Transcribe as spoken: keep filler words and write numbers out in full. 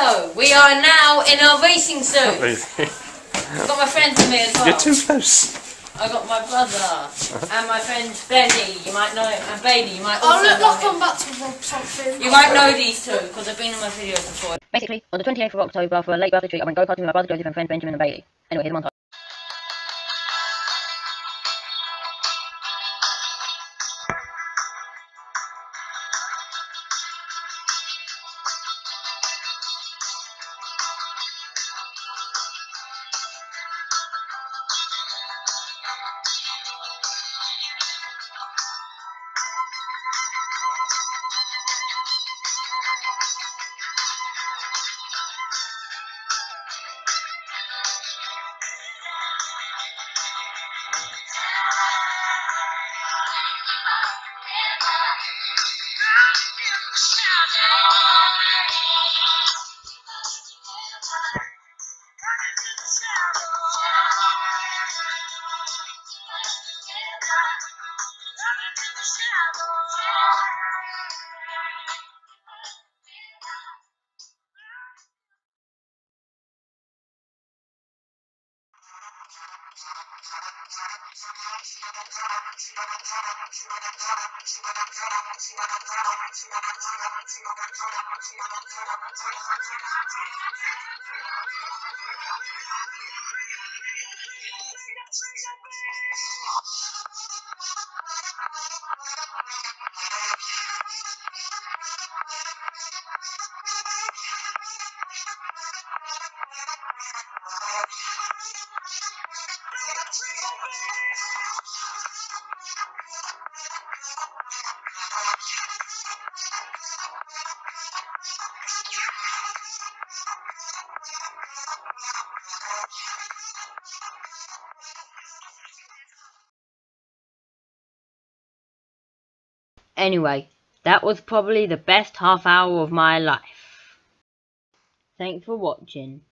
So, we are now in our racing suit. I've got my friends with me as well. You're too close. I've got my brother and my friend Benny, you might know him, and Baby, you might also I look know like him. I'm about to rob something. You might know these two, because they've been in my videos before. Basically, on the twenty-eighth of October, for a late birthday treat, I went go-karting with my brother Joseph and friends Benjamin and Bailey. Anyway, here's the montage. Anyway, that was probably the best half hour of my life. Thanks for watching.